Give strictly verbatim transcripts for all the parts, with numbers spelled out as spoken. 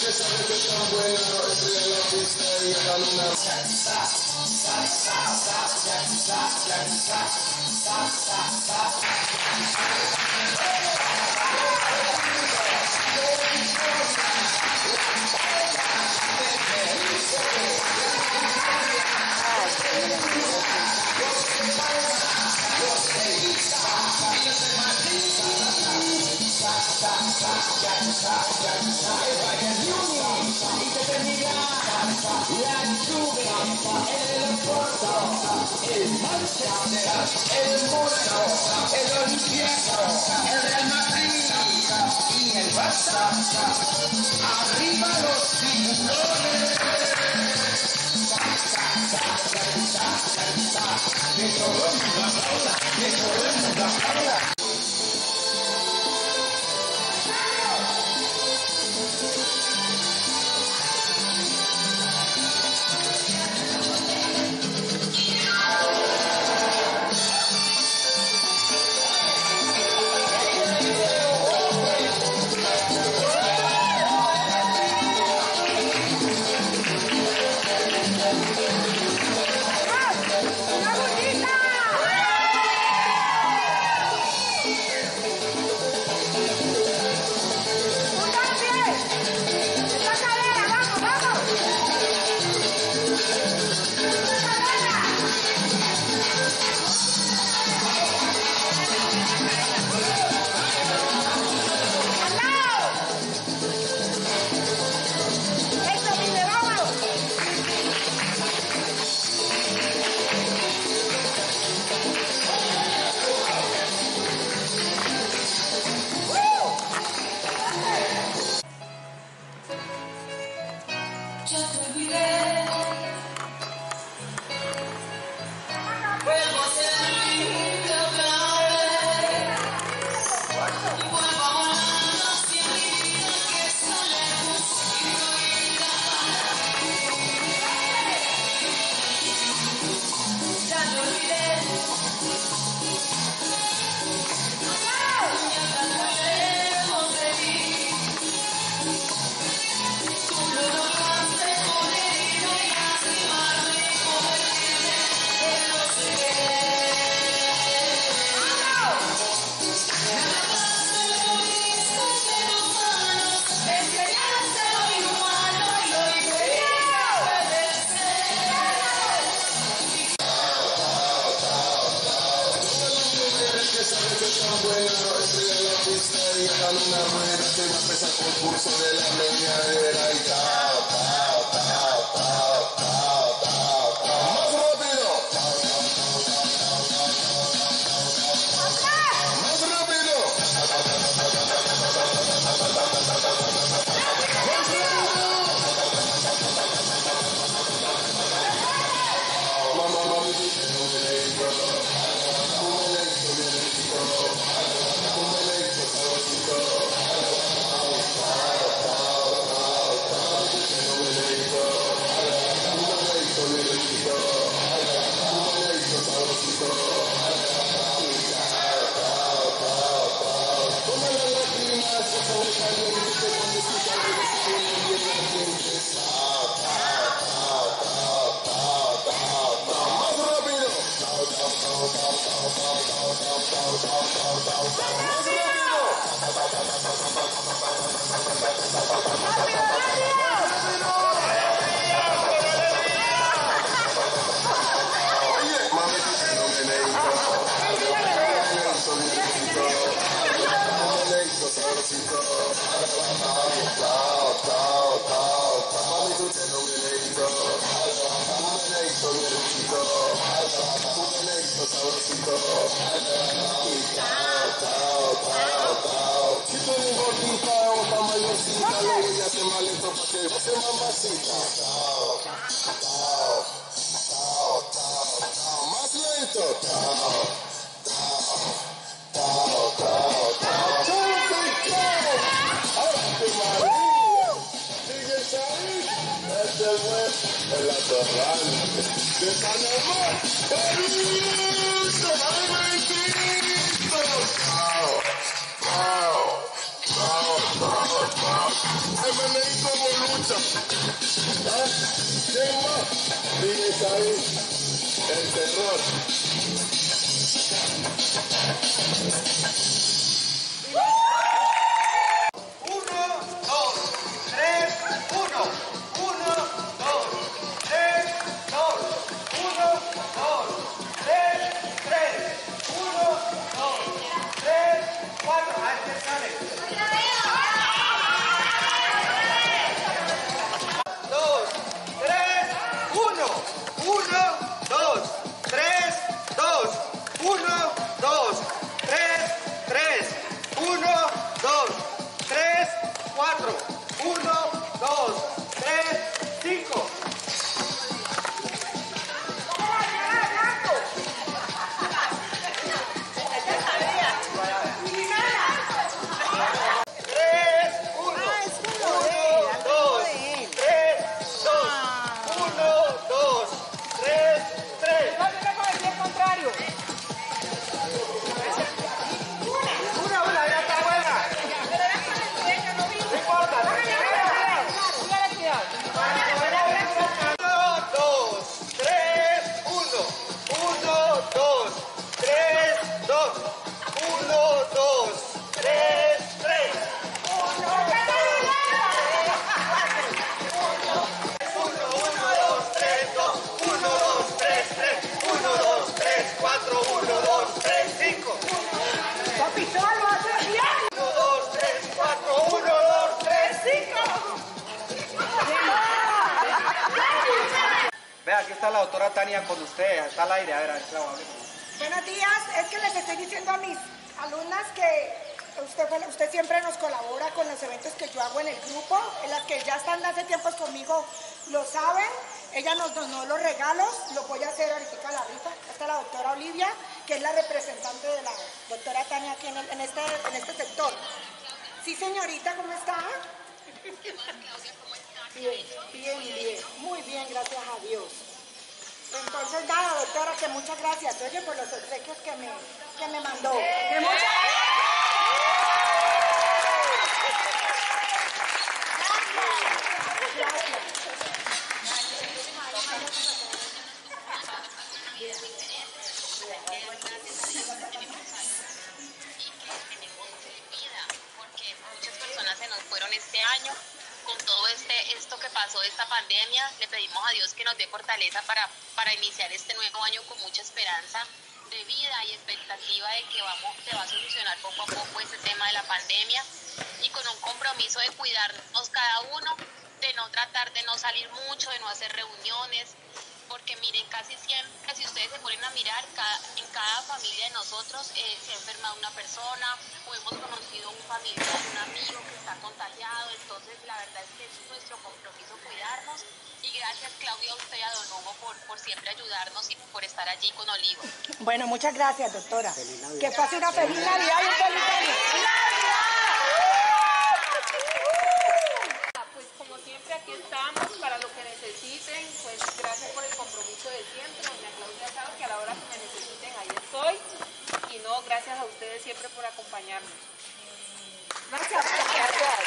Ay, gusta. ¿Ah? Cinco. Sigues ahí. El terror. Uno, dos, tres, uno. Uno, dos, tres, dos. Uno, dos, tres, tres. Uno, dos, tres, cuatro. Ahí te sale. Dos, tres, uno. Uno, dos, tres, dos. Uno, dos, tres, tres. Uno, dos, tres, cuatro. Uno, dos, tres, cinco. Tres, uno. Uno, dos, tres, dos. Uno, dos, tres, tres. contrario. Una, una, ya está buena. No importa. Uno, dos, tres, uno. Uno, dos, tres, dos. Uno, dos, tres, tres. Uno, uno, dos, tres, dos. Uno, dos, tres, tres. Uno, dos, tres, cuatro. Uno, dos, tres, cinco. Papi, solo hace bien. Uno, dos, tres, cuatro. Uno, dos, tres, cinco. Vea, aquí está la doctora Tania con ustedes. Está al aire. A ver, a ver, claro, hable. Buenos días, es que les estoy diciendo a mis alumnas que usted, fue- usted siempre nos colabora con los eventos que yo hago en el grupo, en las que ya están de hace tiempos conmigo lo saben. Ella nos donó los regalos, lo voy a hacer ahorita a la rifa. Esta es la doctora Olivia, que es la representante de la doctora Tania aquí en, el- en este, en este sector. Sí, señorita, ¿cómo está? Bien, bien, bien, muy bien, gracias a Dios. Entonces, nada, doctora, que muchas gracias, oye, por los obsequios que me, que me mandó. Que muchas gracias. Porque muchas personas se nos fueron este año con todo este esto que pasó de esta pandemia. Le pedimos a Dios que nos dé fortaleza para, para iniciar este nuevo año con mucha esperanza de vida y expectativa de que vamos se va a solucionar poco a poco este tema de la pandemia, y con un compromiso de cuidarnos cada uno, de no tratar de no salir mucho, de no hacer reuniones, porque miren, casi siempre, si ustedes se ponen a mirar, cada, en cada familia de nosotros eh, se ha enfermado una persona, o hemos conocido un familiar, un amigo que está contagiado. Entonces la verdad es que es nuestro compromiso cuidarnos, y gracias, Claudia, a usted y a Don Hugo por, por siempre ayudarnos y por estar allí con Olivo. Bueno, muchas gracias, doctora. Que pase una feliz Navidad y un feliz año. Pues como siempre aquí estamos para lo que necesiten. Pues gracias por el compromiso de siempre. Doña Claudia sabe que a la hora que me necesiten ahí estoy. Y no, gracias a ustedes siempre por acompañarnos. Gracias. Gracias.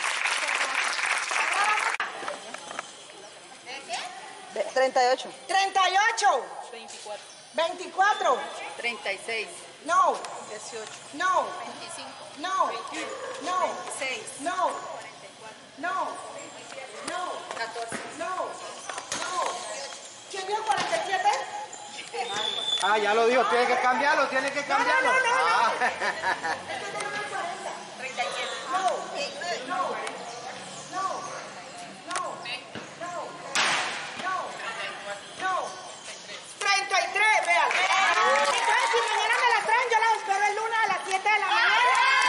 treinta y ocho. treinta y ocho. veinticuatro. veinticuatro. treinta y seis. No. dieciocho. No. veinticinco. No. No. veintiséis. No. No. No. catorce. No. No. ¿Quién dio cuarenta y siete? Ah, ya lo dijo. Tiene que cambiarlo. Tiene que cambiarlo. No, no, no, no. Ah. treinta y siete. No. No. No. No. No. No. No. treinta y tres, vean. Entonces, si mañana me la traen, yo la espero el lunes a las siete de la mañana.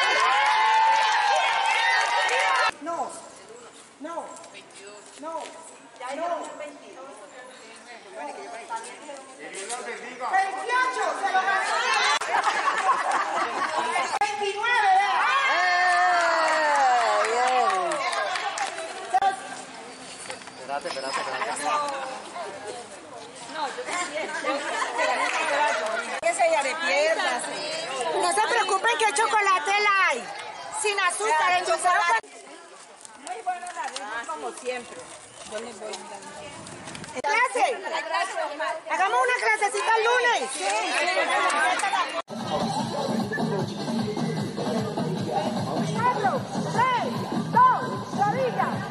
No. No. No. Ya no. veintiocho, se lo ganó. veintinueve, vean. ¡Eh! Bien. Espérate, espérate, espérate. Que se ya de piernas. No se preocupen que el chocolate light, sin azúcar, endulzado. Muy buena la como siempre. ¡Clase! Hagamos una clasecita el lunes. Pablo, tres, dos, rodilla.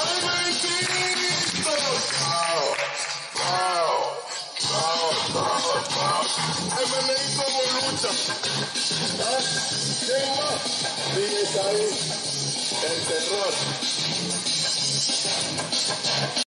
Wow. Wow. Wow. Ay, Maneito Bolucha. ¿Ah? ¿Quién más? Sigue ahí. El terror.